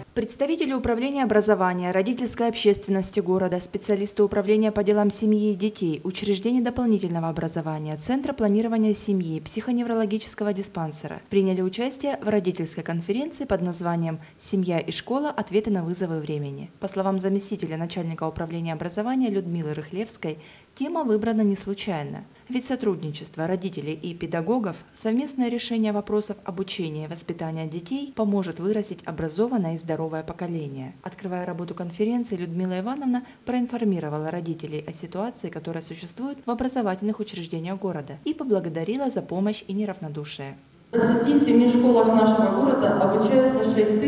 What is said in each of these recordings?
Представители управления образования, родительской общественности города, специалисты управления по делам семьи и детей, учреждений дополнительного образования, Центра планирования семьи, психоневрологического диспансера приняли участие в родительской конференции под названием «Семья и школа. Ответы на вызовы времени». По словам заместителя начальника управления образования Людмилы Рыхлевской, тема выбрана не случайно. Ведь сотрудничество родителей и педагогов, совместное решение вопросов обучения и воспитания детей поможет вырастить образованное и здоровое поколение. Открывая работу конференции, Людмила Ивановна проинформировала родителей о ситуации, которая существует в образовательных учреждениях города, и поблагодарила за помощь и неравнодушие. В 27 школах нашего города обучаются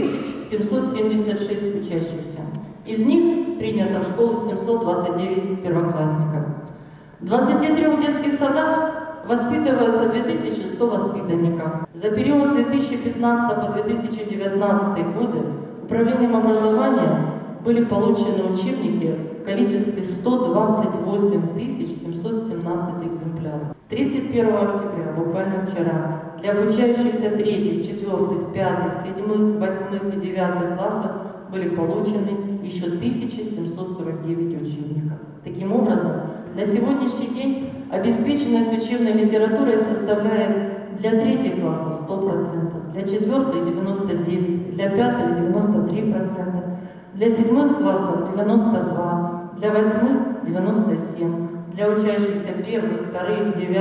6776 учащихся. Из них принято в школу 729 первоклассников. В 23 детских садах воспитываются 2100 воспитанников. За период с 2015 по 2019 годы управлением образования были получены учебники в количестве 128 717 экземпляров. 31 октября, буквально вчера, для обучающихся 3, 4, 5, 7, 8 и 9 классов были получены еще 1749 учебников. Таким образом, на сегодняшний день обеспеченность учебной литературой составляет для 3 классов 100%, для 4 99%, для 5 93%, для 7 классов 92%, для 8 97%, для учащихся 1, 2, 9, 10 и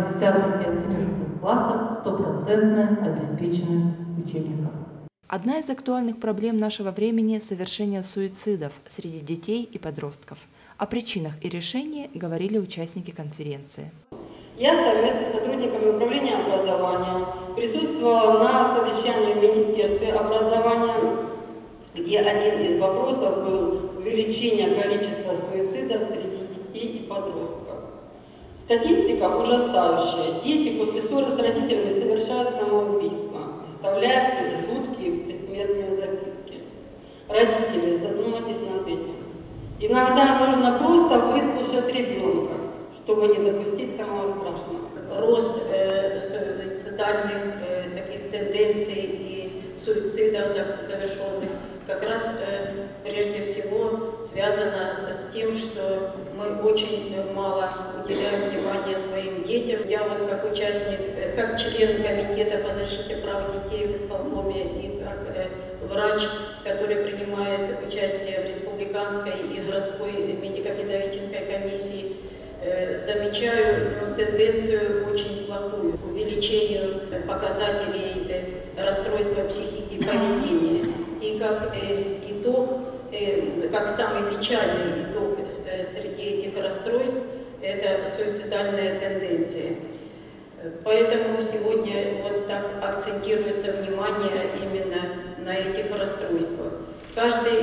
11 классов 100% обеспеченность учебников. Одна из актуальных проблем нашего времени – совершение суицидов среди детей и подростков. О причинах и решении говорили участники конференции. Я совместно с сотрудниками управления образования присутствовала на совещании в Министерстве образования, где один из вопросов был увеличение количества суицидов среди детей и подростков. Статистика ужасающая. Дети после ссоры с родителями совершают самоубийство, оставляя жуткие предсмертные записки. Родители, задумайтесь над этим. Иногда нужно просто выслушать ребенка, чтобы не допустить самого страшного. Рост суицидальных таких тенденций и суицидов завершенных как раз прежде всего связано с тем, что мы очень мало уделяем внимания своим детям. Я вот как участник, как член комитета по защите прав детей в исполкоме и как врач, который принимает участие в республиканской и городской медико-педагогической комиссии, замечаю тенденцию очень плохую к увеличению показателей расстройства психики и поведения. И как итог, как самый печальный итог среди этих расстройств, это суицидальная тенденция. Поэтому сегодня вот так акцентируется внимание именно на этих расстройствах. Каждый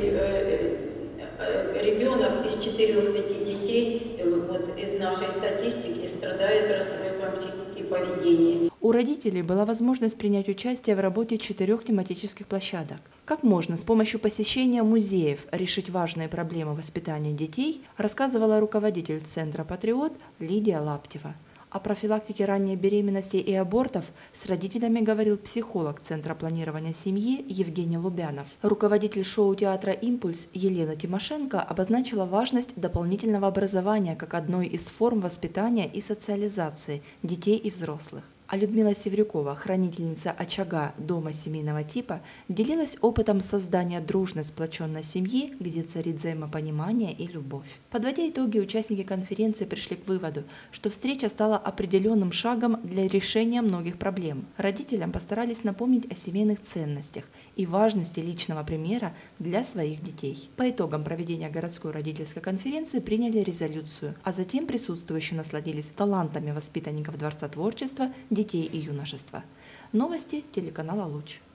ребенок из 4-5 детей вот, из нашей статистики страдает расстройством психики и поведения. У родителей была возможность принять участие в работе 4 тематических площадок. Как можно с помощью посещения музеев решить важные проблемы воспитания детей, рассказывала руководитель Центра «Патриот» Лидия Лаптева. О профилактике ранней беременности и абортов с родителями говорил психолог Центра планирования семьи Евгений Лубянов. Руководитель шоу-театра «Импульс» Елена Тимошенко обозначила важность дополнительного образования как одной из форм воспитания и социализации детей и взрослых. А Людмила Севрюкова, хранительница очага дома семейного типа, делилась опытом создания дружной сплоченной семьи, где царит взаимопонимание и любовь. Подводя итоги, участники конференции пришли к выводу, что встреча стала определенным шагом для решения многих проблем. Родителям постарались напомнить о семейных ценностях и важности личного примера для своих детей. По итогам проведения городской родительской конференции приняли резолюцию, а затем присутствующие насладились талантами воспитанников Дворца творчества, детей и юношества. Новости телеканала «Луч».